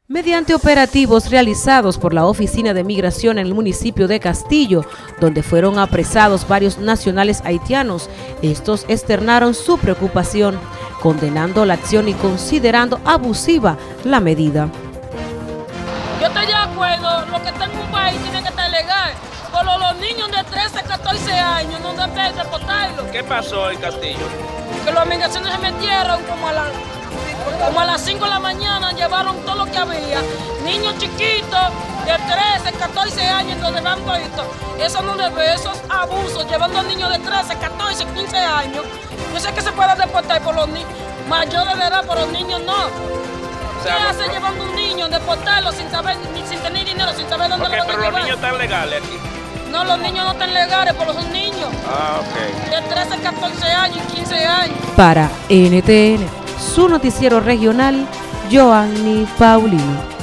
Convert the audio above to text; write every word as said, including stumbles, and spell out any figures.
Mediante operativos realizados por la Oficina de Migración en el municipio de Castillo, donde fueron apresados varios nacionales haitianos, estos externaron su preocupación, condenando la acción y considerando abusiva la medida. Yo estoy de acuerdo, lo que está en un país tiene que estar legal, pero los niños de trece a catorce años no deben deportarlos. ¿Qué pasó en Castillo? Que los migraciones se metieron como a la... Como a las cinco de la mañana llevaron todo lo que había, niños chiquitos de trece, catorce años donde van visto. Eso no debe, esos abusos, llevando a niños de trece, catorce, quince años. Yo sé que se puede deportar por los niños mayores de edad, pero los niños no. O sea, ¿qué no, hace no. llevando a un niño, deportarlo sin saber, sin tener dinero, sin saber dónde okay, lo van a pero llevar? Los niños están legales aquí. No, los niños no están legales, pero son niños. Ah, ok. De trece, catorce años y quince años. Para N T N, su noticiero regional, Joanny Paulino.